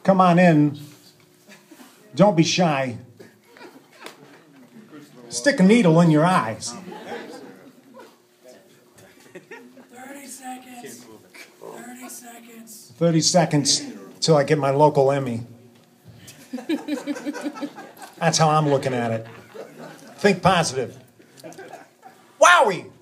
Come on in. Don't be shy. Stick a needle in your eyes. 30 seconds. 30 seconds. 30 seconds till I get my local Emmy. That's how I'm looking at it. Think positive. Wowie!